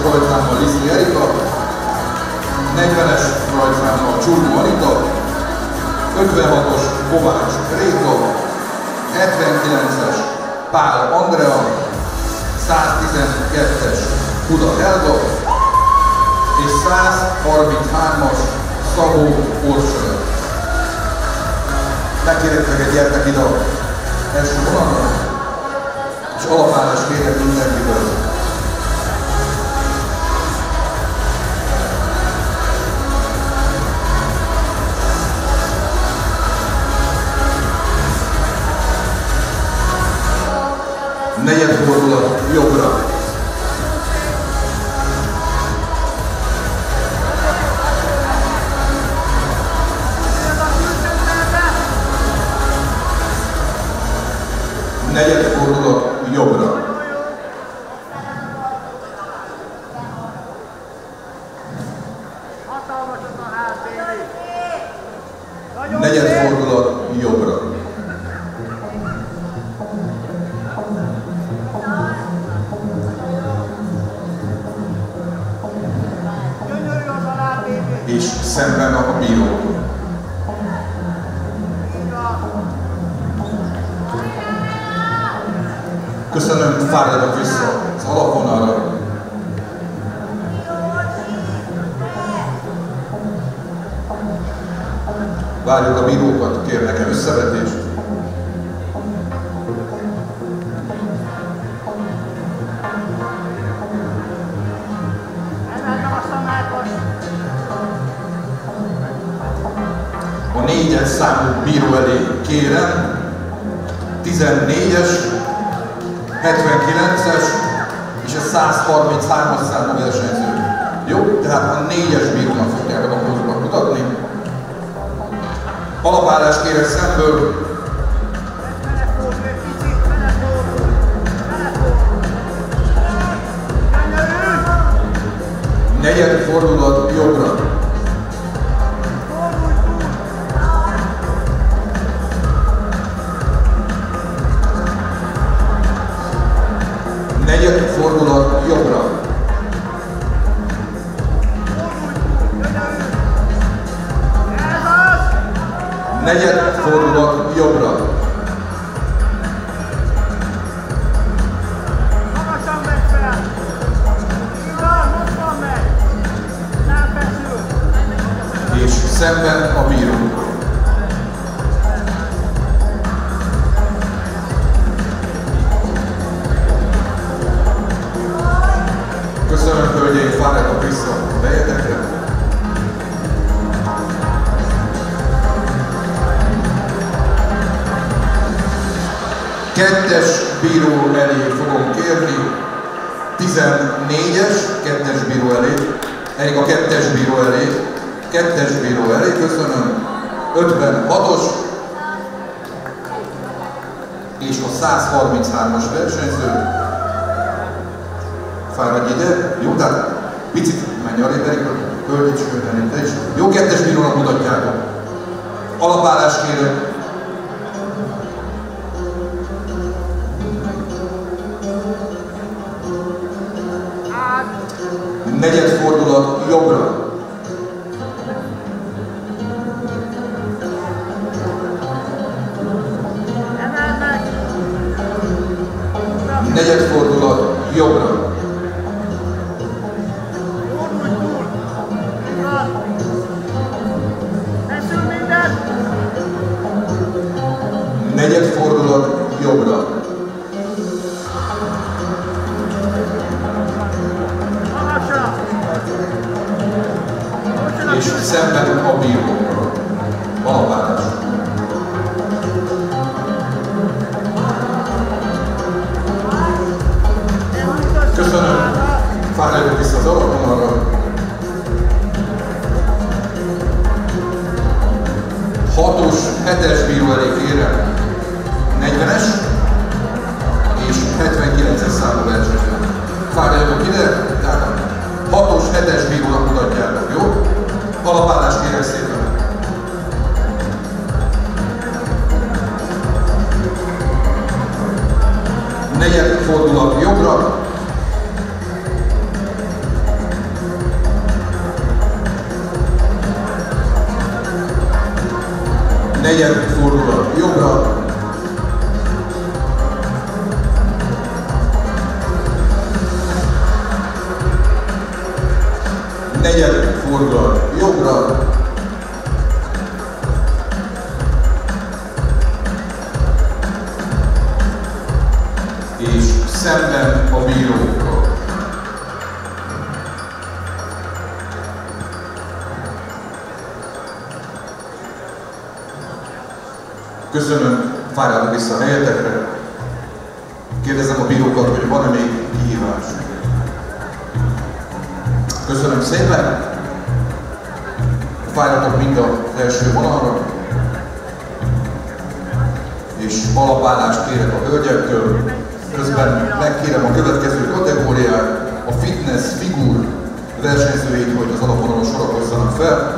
rajtszámmal Liszti Erika, 40-es rajtszámmal Csurgó Anita, 56-os Kovács Réka, 79-es Pál Andrea, 112-es Huda Helga és 133-as Szabó Orsolya. Megkérek meg, gyertek ide az első vonalra, és alapállást kérek mindenkitől. Negyedfordulat jobbra. Negyedfordulat jobbra. Negyedfordulat jobbra. És szemben a bíró. Köszönöm, fáradjatok vissza az alapvonalra. Várjuk a bírókat, kérnek összevetést. A 4-es számú bíró elé kérem, 14-es, 79-es és a 133-as számú versenyző. Jó? Tehát a 4-es bírónak fogják a dobozokat mutatni. Alapállást kérek szemből. Negyed fordulat jobbra. Negyed fordulat jobbra. Negyed fordulat jobbra. Magasan megy fel! Igaz, most van meg! Ráfeszül! És szemben a bíró. Köszönöm, hölgyeim, fáradjatok vissza a helyetekre. Kettes bíró elé fogom kérni, 14-es, kettes bíró elé, elég a kettes bíró elé, kettes bíró elé, köszönöm, 56-os, és a 133-as versenyző. Fáradj ide, jó, tehát picit menj arrébb, Erika, hölgyicskőben te is. Jó, kettes bírónak mutatjátok. Alapállást kérek. Negyed fordulat jobbra. Negyed fordulat jobbra. Negyed fordulat jobbra. És szemben a bírókkal. Alapállás. Köszönöm. Fáradjatok vissza az alapvonalra. 6-os, 7-es bíró elé kérem. 40-es és 79-es számú versenyző. Fáradjatok ide, tehát 6-os, 7-es bírónak mutatjátok, jó? Alapállást kérek szépen. Negyed fordulat jobbra. Negyedik fordulat jobbra. Negyedik fordulat jobbra. És szemben a bírókkal. Köszönöm, fáradok vissza a helyetekre. Kérdezem a bírókat, hogy van-e még kihívás. Köszönöm szépen. Fáradok mind az első vonalra. És alapállást kérek a hölgyektől. Közben megkérem a következő kategóriát, a fitness figur versenyzőit, hogy az alapvonalon sorakozzanak fel.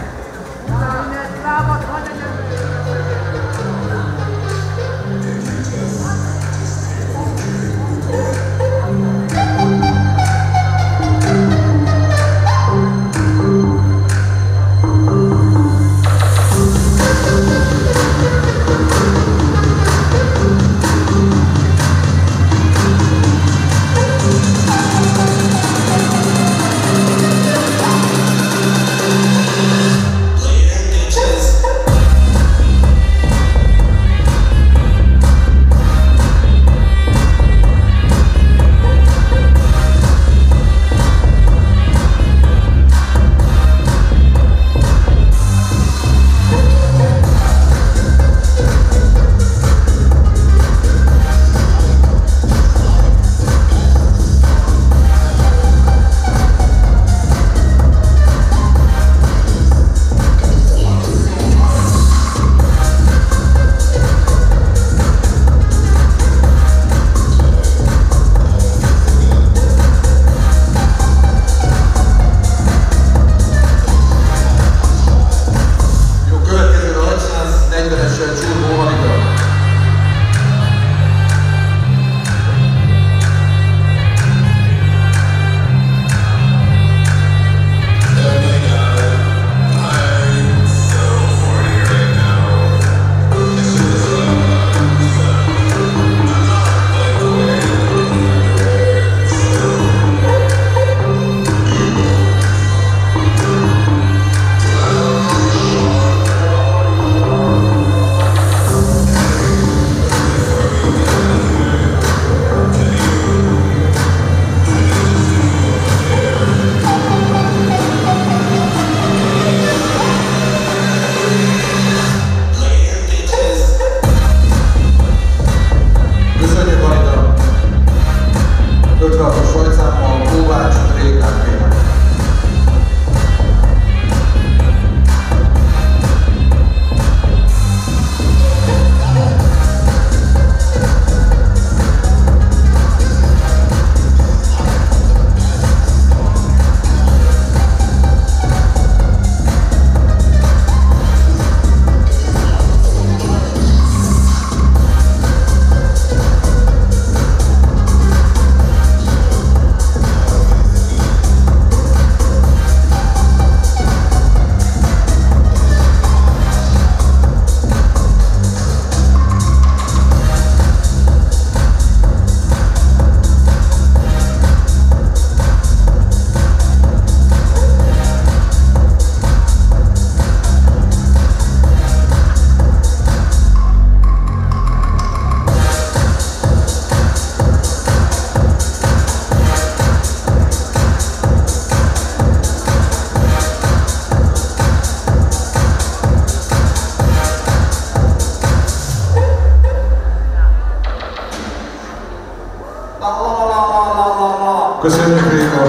Köszönjük Réka!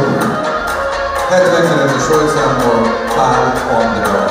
79-es sorszámmal Pál Andrea.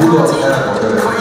Buda Elga következik.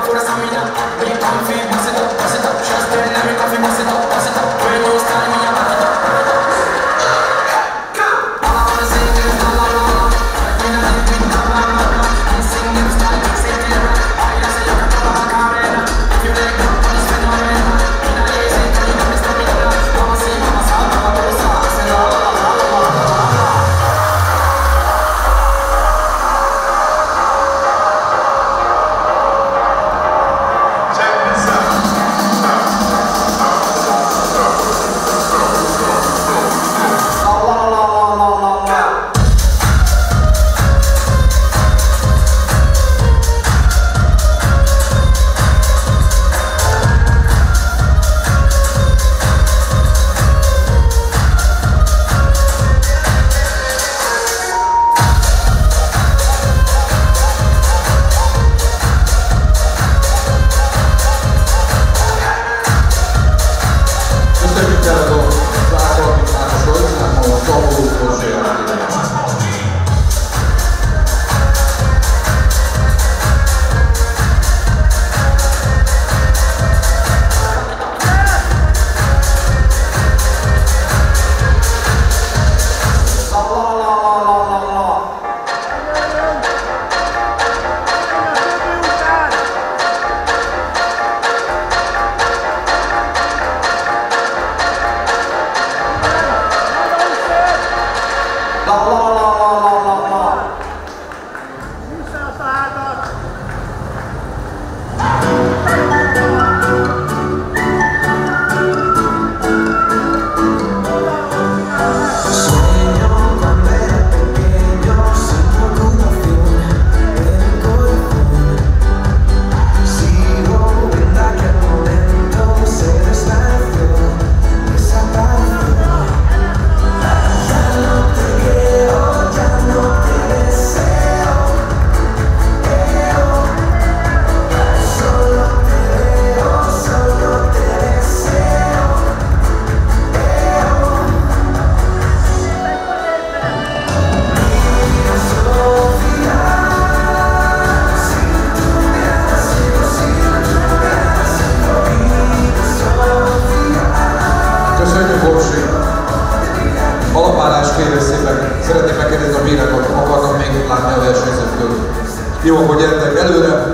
Alapállás kérő szépen. Szeretnék megkérdezni a bírákat, akarnak még látni a versenyzőktől. Jó, akkor gyertek előre.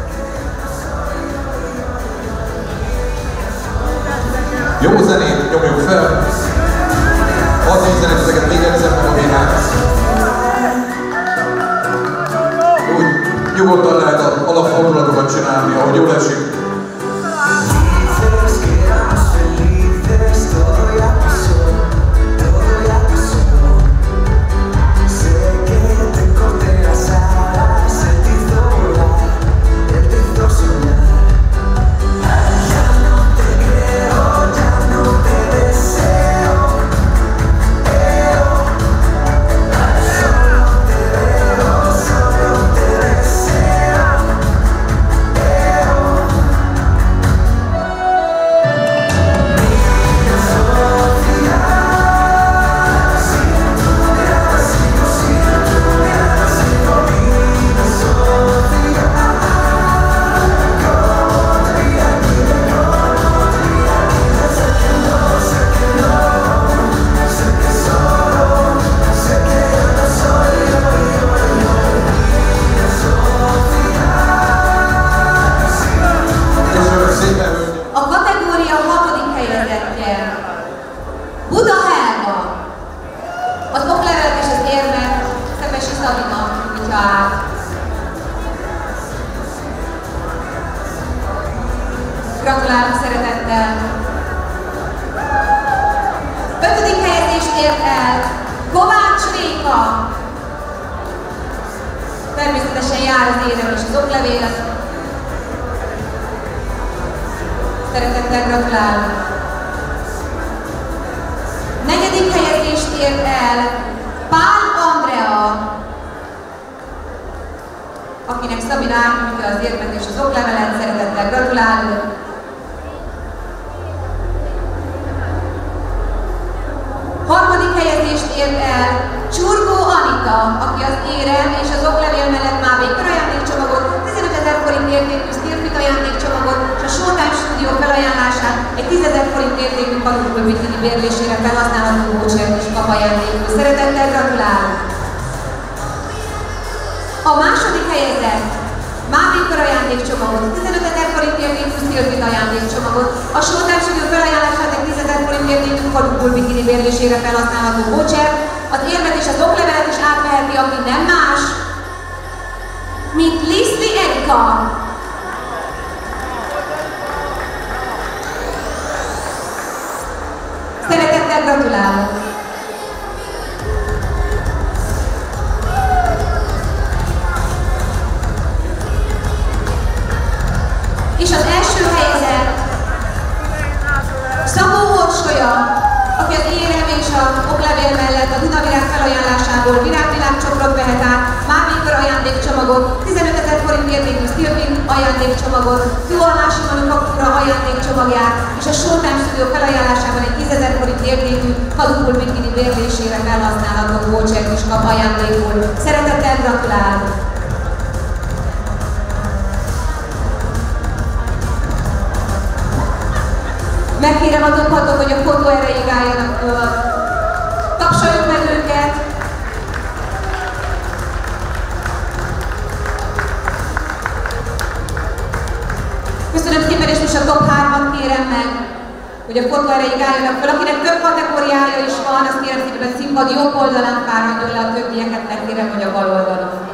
Jó zenét nyomjuk fel. Adni üzeneteket még egyszer meg a bírák. Úgy nyugodtan lehet alapfordulatokat csinálni, ahogy jól esik. Buda Elga. Az oklevelet és az érmet Szepesi Szabinak nyújtja át. Gratulálok szeretettel. 5. helyezést ért el Kovács Réka. Természetesen jár az érem és az oklevél. Szeretettel gratulálok. 4. helyezést ért el Pál Andrea, akinek Szabina átnyújtja az érmet és az oklevelet. Szeretettel gratulálok. 3. helyezést ért el Csurgó Anita, aki az érem és az oklevél mellett már egy ajándékcsomagot értékű Stilfit ajándékcsomagot és a Showtime Studio felajánlását egy 10 000 forint értékű kalapból bikini bérlésére felhasználható vouchert is kap ajándékul. Szeretettel gratulálunk! A második helyezett Mávékor ajándékcsomagot, 15 000 forint értékű Stilfit ajándékcsomagot, a Showtime Studio felajánlását egy 10 000 forint értékű kalapból bikini bérlésére felhasználható vouchert, az érmet és az oklevelet is átveheti, aki nem más, mint Liszli Erika. Szeretettel gratulálok! És az első helyezett Szabó Orsolya, aki az érem és a oklevél mellett a Dunavirág felajánlásából virágvilágcsokrot vehet át, Mávékor ajándékcsomagot, 15 000 forint értékű Stilfin ajándékcsomagot, Kőalmási Manufaktúra ajándékcsomagját és a Showtime Studio felajánlásában egy 10 000 forint értékű Kadupul bikini bérlésére felhasználható vouchert is kap ajándékul. Szeretettel gratulálok! Megkérem a dobhatók, hogy a fotó erejéig álljanak föl. Tapsoljuk meg őket! Köszönöm szépen, és most a top 3-at kérem meg, hogy a fotó erejéig álljanak föl. Akinek több kategóriája is van, azt kérem szépen, hogy a színpad jobb oldalán fáradjon le, a többieket megkérem, hogy a bal oldalon.